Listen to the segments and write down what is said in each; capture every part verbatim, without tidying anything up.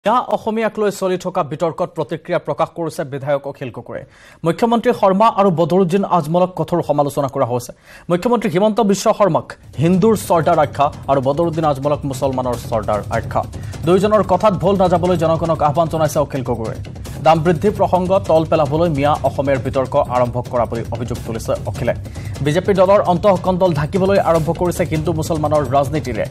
অসমীয়াক লৈ চলি থকা বিতৰ্কত প্ৰতিক্ৰিয়া প্ৰকাশ কৰিছে বিধায়ক অখিল গগৈয়ে মুখ্যমন্ত্ৰী শৰ্মা আৰু বদৰুদ্দিন আজমলক কঠোৰ সমালোচনা কৰা হৈছে মুখ্যমন্ত্ৰী হিমন্ত বিশ্ব শৰ্মাক হিন্দুৰ সৰ্দাৰ আখ্যা আৰু বদৰুদ্দিন আজমলক মুছলমানৰ সৰ্দাৰ আখ্যা দুইজনৰ কথাত ভুল নাযাবলৈ জনগণক আহ্বান জনাইছে অখিল গগৈয়ে দাম বৃদ্ধি প্ৰসংগ তল পেলাবলৈ মিয়া অসমেৰ বিতৰ্ক আৰম্ভ কৰা বুলি অভিযোগ তুলিছে অখিলে বিজেপি দলৰ অন্তঃকণ্ডল ঢাকিবলৈ আৰম্ভ কৰিছে হিন্দু মুছলমানৰ ৰাজনীতিৰে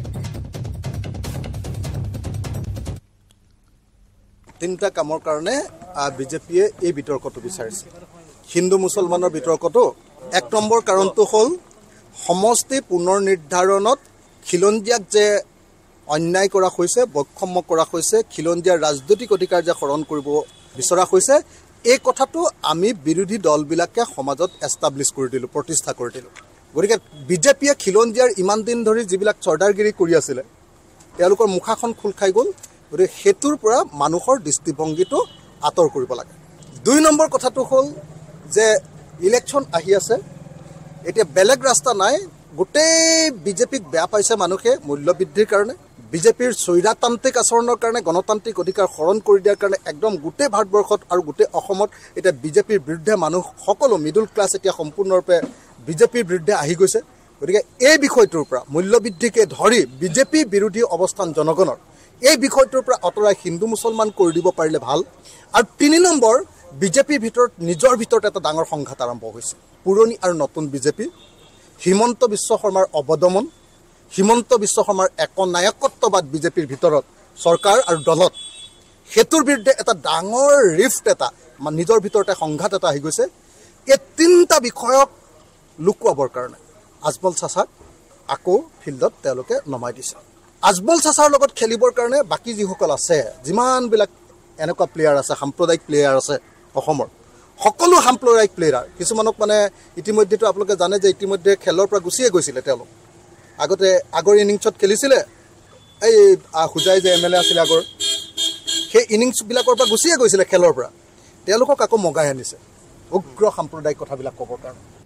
তিনটা কামৰ কাৰণে বিজেপিয়ে এই বিতৰ্কটো বিচাৰিছে হিন্দু মুছলমানৰ বিতৰ্কটো এক নম্বৰ কাৰণটো হ'ল সমষ্টি পুনৰ নিৰ্ধাৰণত খিলঞ্জিয়াক যে অন্যায় কৰা হৈছে বৈষম্য কৰা হৈছে খিলঞ্জিয়াৰ ৰাজনৈতিক অধিকাৰ যে হৰণ কৰিব বিচৰা হৈছে এই কথাটো আমি বিৰোধী দলবিলাকে সমাজত এষ্টাব্লিছ কৰি দিলো প্ৰতিষ্ঠা কৰি দিলো গতিকে বিজেপিয়ে খিলঞ্জিয়াৰ ইমান দিন ধৰি যিবিলাক চৰ্দাৰগিৰি কৰি আছিলে তেওঁলোকৰ মুখাখন খোল খাই গ'ল গতিকে হেতুৰ পৰা মানুহৰ দৃষ্টিভংগীটো আঁতৰ কৰিব লাগে দুই নম্বৰ কথাটো হ'ল যে ইলেকশ্যন আহি আছে এতিয়া বেলেগ ৰাস্তা নাই গোটেই বিজেপিক বেয়া পাইছে মানুহে মূল্য বৃদ্ধিৰ কাৰণে বিজেপিৰ স্বৈৰতান্ত্ৰিক আচৰণৰ কাৰণে গণতান্ত্ৰিক অধিকাৰ হৰণ কৰি দিয়াৰ কাৰণে একদম গোটেই ভাৰতবৰ্ষত আৰু গোটেই অসমত এতিয়া বিজেপিৰ বিৰুদ্ধে মানুহ সকলো মিডল ক্লাছ এতিয়া সম্পূৰ্ণৰূপে বিজেপিৰ বিৰুদ্ধে আহি গৈছে গতিকে এই বিষয়টোৰ পৰা মূল্য বৃদ্ধিকে ধৰি বিজেপি বিৰোধী অৱস্থান জনগণৰ এই বিষয়টোৰ পৰা অতৰাই হিন্দু মুছলমান কৰি দিব পাৰিলে ভাল আৰু তিনি নম্বৰ বিজেপিৰ ভিতৰত নিজৰ ভিতৰত এটা ডাঙৰ সংঘাত আৰম্ভ হৈছে পুৰণি আৰু নতুন বিজেপি হিমন্ত বিশ্ব শৰ্মাৰ অৱদমন হিমন্ত বিশ্ব শৰ্মাৰ একনায়কত্ববাদ বিজেপিৰ ভিতৰত চৰকাৰ আৰু দলত হেতুৰ বিৰুদ্ধে এটা ডাঙৰ ৰিফ্ট এটা নিজৰ ভিতৰতে সংঘাত এটা আহি গৈছে এই তিনিটা বিষয়ক লুকুৱাবৰ কাৰণে আজমল চাচাক আকৌ ফিল্ডত তেওঁলোকে নমাই দিছে আজমল চাচাৰ লগত খেলিবৰ কাৰণে বাকি যিসকল আছে যিমানবিলাক এনেকুৱা প্লেয়াৰ আছে সাম্প্ৰদায়িক প্লেয়াৰ আছে অসমৰ সকলো সাম্প্ৰদায়িক প্লেয়াৰ কিছুমানক মানে ইতিমধ্যেতো আপোনালোকে জানে যে ইতিমধ্যে খেলৰ পৰা গুচিয়ে গৈছিলে তেওঁলোক আগতে আগৰ ইনিংছত খেলিছিলে এই হুজাই যে এম এল এ আছিলে আগৰ সেই ইনিংছবিলাকৰ পৰা গুচিয়ে গৈছিলে খেলৰ পৰা তেওঁলোকক আকৌ মগাই আনিছে উগ্ৰ সাম্প্ৰদায়িক কথাবিলাক ক'বৰ কাৰণে